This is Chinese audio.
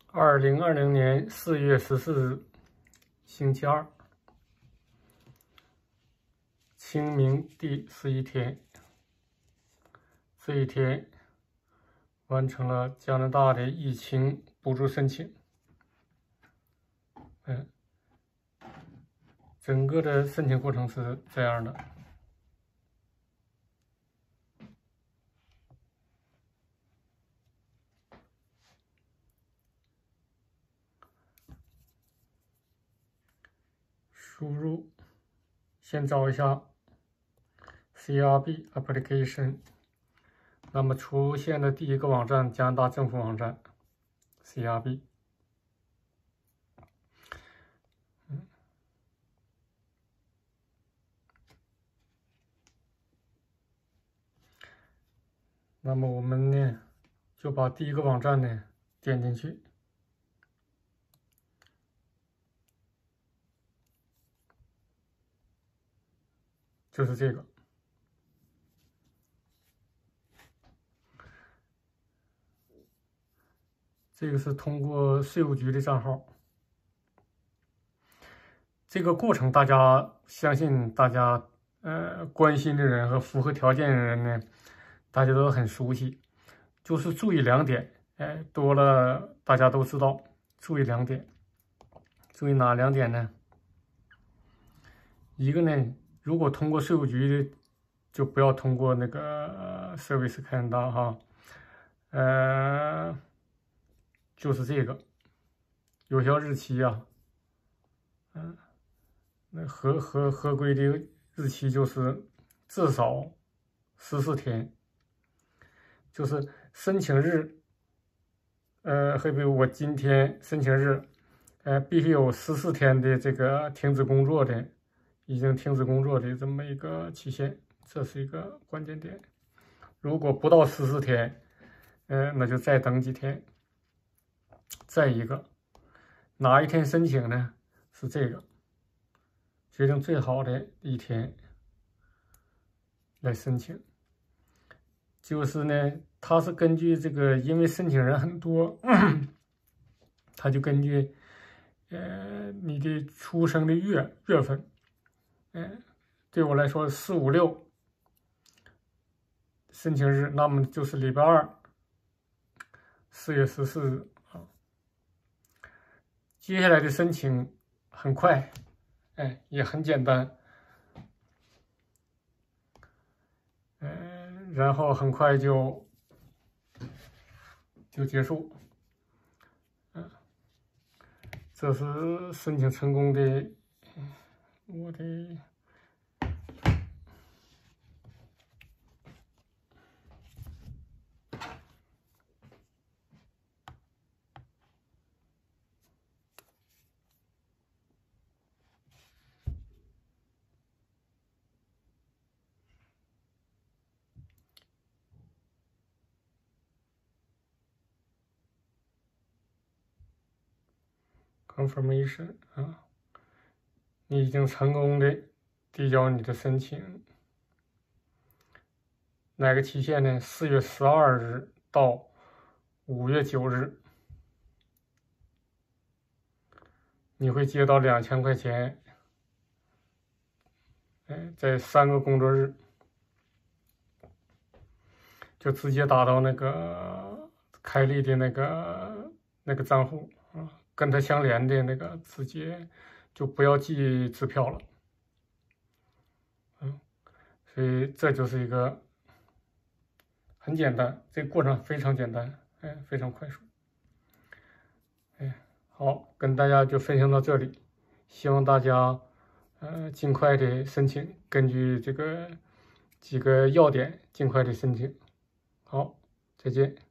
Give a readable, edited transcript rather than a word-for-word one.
2020年4月14日，星期二，清明第11天。这一天完成了加拿大的疫情补助申请。整个的申请过程是这样的。输入，先找一下 CRB application， 那么出现的第一个网站，加拿大政府网站 CRB。那么我们呢，就把第一个网站呢点进去。就是这个，这个是通过税务局的账号。这个过程相信大家关心的人和符合条件的人呢，大家都很熟悉。就是注意2点，多了大家都知道。注意2点，注意哪2点呢？一个呢，如果通过税务局的，就不要通过那个Service Canada哈，就是这个有效日期啊，那合规的日期就是至少14天，就是申请日，比如我今天申请日，必须有14天的这个已经停止工作的这么一个期限，这是一个关键点。如果不到14天，那就再等几天。再一个，哪一天申请呢？是这个，决定最好的一天来申请。就是呢，它是根据这个，因为申请人很多，它就根据你的出生的月份。对我来说4、5、6申请日，那么就是礼拜2，4月14日啊。接下来的申请很快，也很简单，然后很快就结束，这是申请成功的。我的confirmation 啊，你已经成功的递交你的申请。哪个期限呢？4月12日到5月9日，你会接到2000块钱，在3个工作日就直接打到那个开立的那个账户啊，跟它相连的那个直接就不要寄支票了，所以这就是一个很简单，这个过程非常简单，非常快速，好，跟大家就分享到这里，希望大家尽快的申请，根据这个几个要点尽快的申请。好，再见。